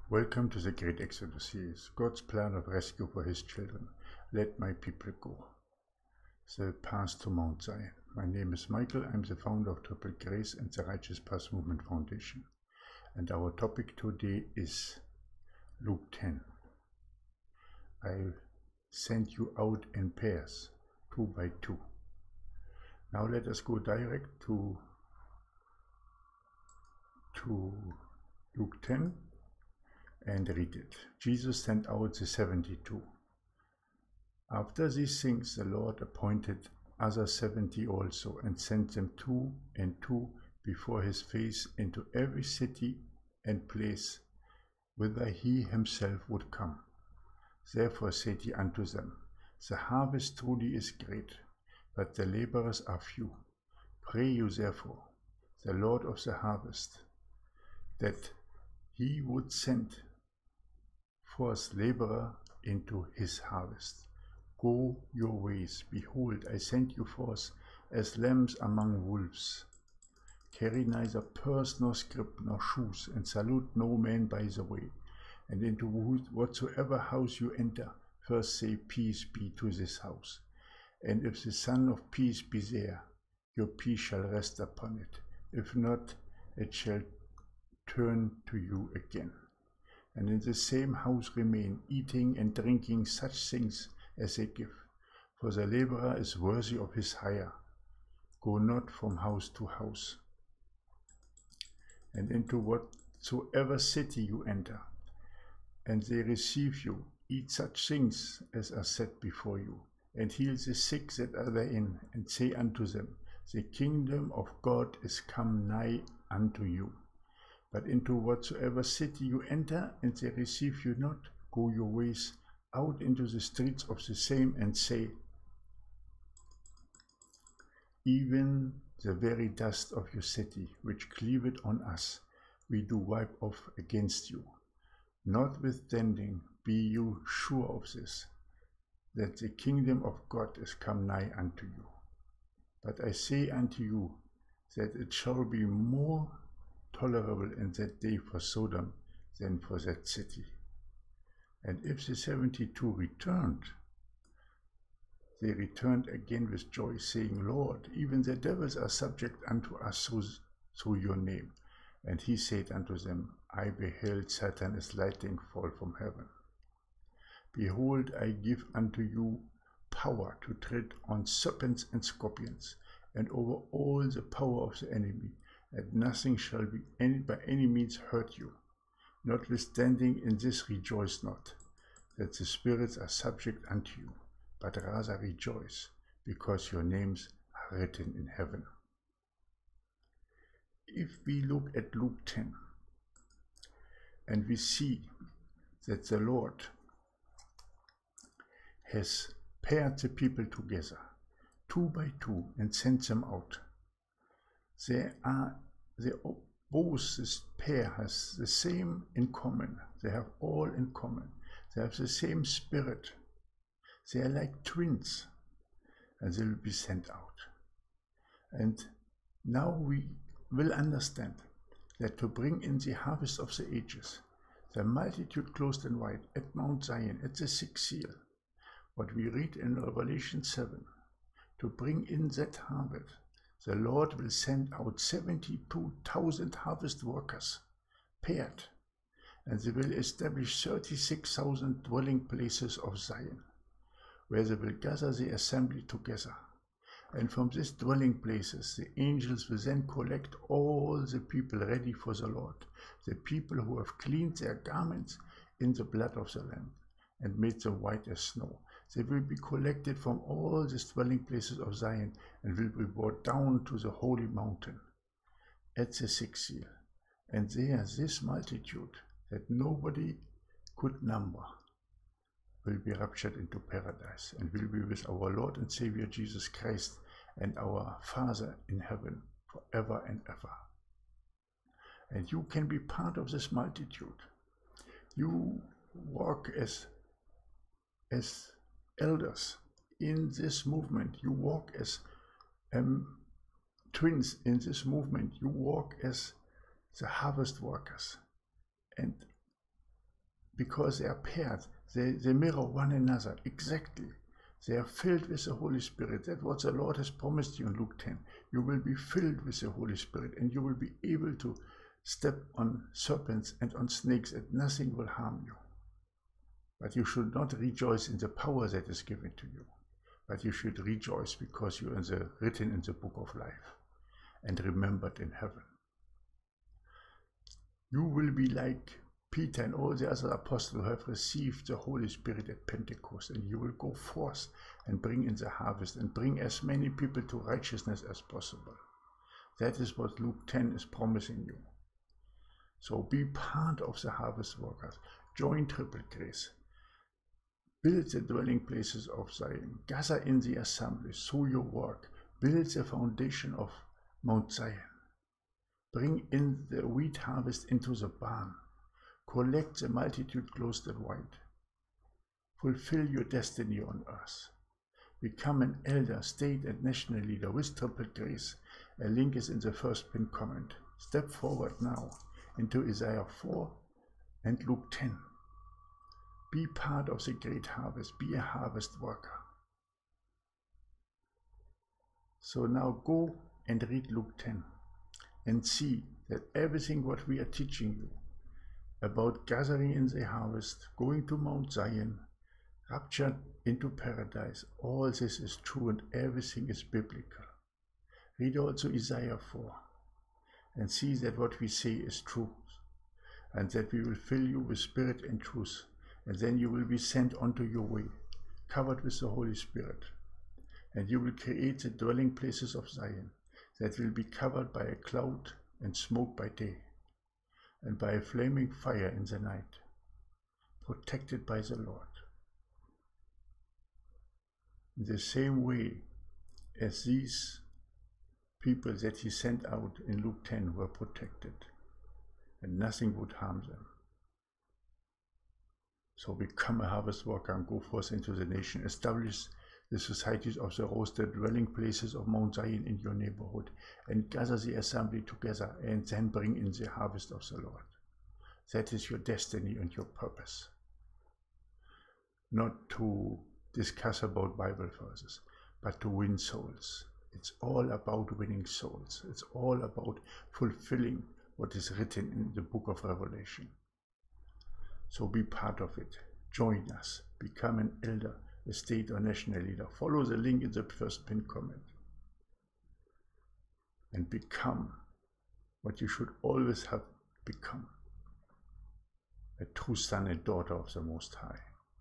Welcome to the Great Exodus series, God's plan of rescue for his children. Let my people go. The path to Mount Zion. My name is Michael. I'm the founder of Triple Grace and the Righteous Path Movement Foundation. And our topic today is Luke 10. I sent you out in pairs, 2 by 2. Now let us go direct to Luke 10 and read it. Jesus sent out the 72. After these things the Lord appointed other 70 also, and sent them 2 and 2 before his face into every city and place whither he himself would come. Therefore said he unto them, The harvest truly is great, but the laborers are few. Pray you therefore the Lord of the harvest, that he would send forth laborer into his harvest. Go your ways, behold, I send you forth as lambs among wolves. Carry neither purse nor scrip nor shoes, and salute no man by the way. And into whatsoever house you enter, first say, Peace be to this house. And if the Son of Peace be there, your peace shall rest upon it. If not, it shall turn to you again. And in the same house remain, eating and drinking such things as they give, for the laborer is worthy of his hire. Go not from house to house. And into whatsoever city you enter, and they receive you, eat such things as are set before you, and heal the sick that are therein, and say unto them, The kingdom of God is come nigh unto you. But into whatsoever city you enter, and they receive you not, go your ways out into the streets of the same, and say, Even the very dust of your city, which cleaveth on us, we do wipe off against you. Notwithstanding, be you sure of this, that the kingdom of God is come nigh unto you. But I say unto you, that it shall be more tolerable in that day for Sodom than for that city. And if the 72 returned, they returned again with joy, saying, Lord, even the devils are subject unto us through your name. And he said unto them, I beheld Satan as lightning fall from heaven. Behold, I give unto you power to tread on serpents and scorpions, and over all the power of the enemy, and nothing shall be by any means hurt you. Notwithstanding, in this rejoice not, that the spirits are subject unto you, but rather rejoice, because your names are written in heaven. If we look at Luke 10, and we see that the Lord has paired the people together, 2 by 2, and sent them out. Both this pair has the same in common. They have all in common. They have the same spirit. They are like twins, and they will be sent out. And now we will understand that to bring in the harvest of the ages, the multitude clothed in white at Mount Zion, at the sixth seal, what we read in Revelation 7, to bring in that harvest, the Lord will send out 72,000 harvest workers, paired, and they will establish 36,000 dwelling places of Zion, where they will gather the assembly together. And from these dwelling places, the angels will then collect all the people ready for the Lord, the people who have cleaned their garments in the blood of the Lamb and made them white as snow. They will be collected from all these dwelling places of Zion and will be brought down to the holy mountain at the sixth seal. And there, this multitude that nobody could number will be raptured into paradise and will be with our Lord and Savior Jesus Christ and our Father in heaven forever and ever. And you can be part of this multitude. You walk as elders in this movement. You walk as twins in this movement. You walk as the harvest workers. And because they are paired, they mirror one another exactly. They are filled with the Holy Spirit. That's what the Lord has promised you in Luke 10. You will be filled with the Holy Spirit, and you will be able to step on serpents and on snakes, and nothing will harm you. But you should not rejoice in the power that is given to you, but you should rejoice because you are written in the book of life and remembered in heaven. You will be like Peter and all the other apostles who have received the Holy Spirit at Pentecost, and you will go forth and bring in the harvest and bring as many people to righteousness as possible. That is what Luke 10 is promising you. So be part of the harvest workers. Join Triple Grace. Build the dwelling places of Zion. Gather in the assemblies. Sow your work. Build the foundation of Mount Zion. Bring in the wheat harvest into the barn. Collect the multitude clothed in white. Fulfill your destiny on earth. Become an elder, state and national leader with Triple Grace. A link is in the first pinned comment. Step forward now into Isaiah 4 and Luke 10. Be part of the great harvest. Be a harvest worker. So now go and read Luke 10 and see that everything what we are teaching you about gathering in the harvest, going to Mount Zion, raptured into paradise, all this is true and everything is biblical. Read also Isaiah 4 and see that what we say is true, and that we will fill you with spirit and truth, and then you will be sent onto your way, covered with the Holy Spirit, and you will create the dwelling places of Zion that will be covered by a cloud and smoke by day, and by a flaming fire in the night, protected by the Lord. In the same way as these people that he sent out in Luke 10 were protected, and nothing would harm them. So become a harvest worker and go forth into the nation. Establish the societies of the roasted dwelling places of Mount Zion in your neighborhood, and gather the assembly together, and then bring in the harvest of the Lord. That is your destiny and your purpose. Not to discuss about Bible verses, but to win souls. It's all about winning souls. It's all about fulfilling what is written in the book of Revelation. So be part of it. Join us. Become an elder, a state or national leader. Follow the link in the first pinned comment. And become what you should always have become. A true son and daughter of the Most High.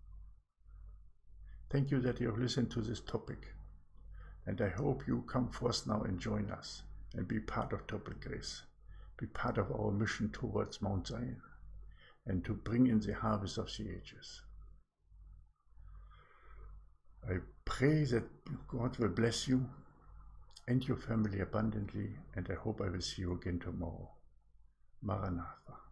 Thank you that you have listened to this topic. And I hope you come forth now and join us and be part of Triple Grace. Be part of our mission towards Mount Zion, and to bring in the harvest of the ages. I pray that God will bless you and your family abundantly, and I hope I will see you again tomorrow. Maranatha.